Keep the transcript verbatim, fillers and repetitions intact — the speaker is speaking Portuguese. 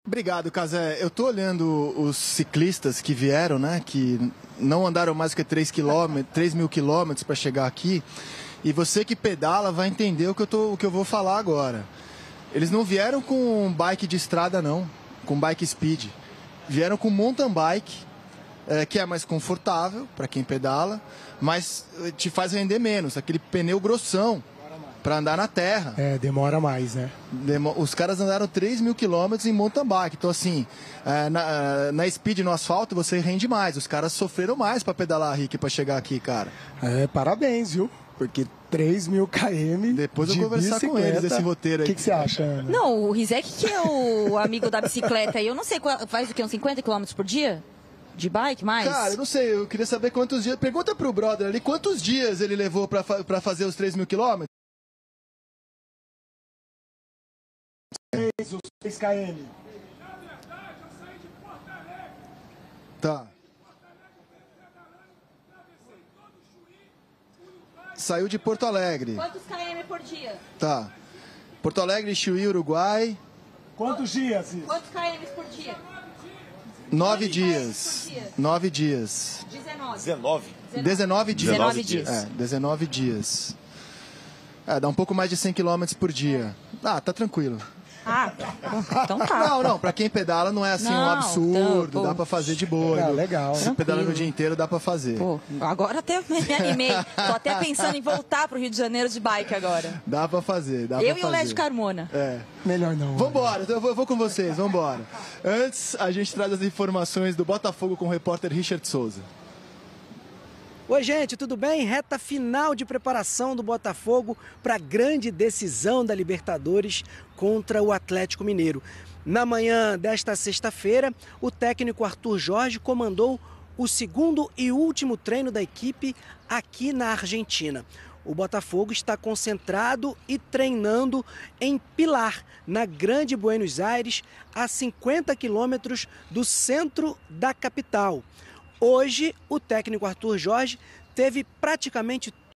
Obrigado, Cazé. Eu tô olhando os ciclistas que vieram, né, que não andaram mais que três mil quilômetros para chegar aqui, e você que pedala vai entender o que eu, tô, o que eu vou falar agora. Eles não vieram com bike de estrada, não, com bike speed. Vieram com mountain bike, é, que é mais confortável para quem pedala, mas te faz render menos, aquele pneu grossão para andar na terra. É, demora mais, né? Demo... Os caras andaram três mil quilômetros em mountain bike. Então, assim, é, na, na speed, no asfalto, você rende mais. Os caras sofreram mais para pedalar, Rick, para chegar aqui, cara. É, parabéns, viu? Porque três mil quilômetros. Depois eu de vou conversar com eles esse roteiro aí. O que, que você acha, Ana? Não, o Rizek, que é o amigo da bicicleta aí, eu não sei, faz o quê? Uns cinquenta quilômetros por dia? De bike, mais? Cara, eu não sei, eu queria saber quantos dias. Pergunta pro brother ali quantos dias ele levou para fa... fazer os três mil quilômetros. Os seis quilômetros. Tá. Saiu de Porto Alegre. Quantos quilômetros por dia? Tá. Porto Alegre, Chuí, Uruguai. Quantos dias? Isso? Quantos quilômetros por dia? Nove dias. Dia? Nove dias. dezenove. dezenove. Dezenove dias. dezenove dias. É, dezenove dias. É, dá um pouco mais de cem quilômetros por dia. Ah, tá tranquilo. Ah, então tá. Não, não, pra quem pedala não é assim Não, um absurdo, então, dá pô. pra fazer de boa. Ah, legal. Se pedalando o dia inteiro dá pra fazer. Pô, agora até me animei. Tô até pensando em voltar pro Rio de Janeiro de bike agora. Dá pra fazer, dá Eu pra e o fazer. Lédio Carmona. É. Melhor não. Vambora, então eu vou, eu vou com vocês, vambora. Antes, a gente traz as informações do Botafogo com o repórter Richard Souza. Oi, gente, tudo bem? Reta final de preparação do Botafogo para a grande decisão da Libertadores contra o Atlético Mineiro. Na manhã desta sexta-feira, o técnico Arthur Jorge comandou o segundo e último treino da equipe aqui na Argentina. O Botafogo está concentrado e treinando em Pilar, na Grande Buenos Aires, a cinquenta quilômetros do centro da capital. Hoje, o técnico Arthur Jorge teve praticamente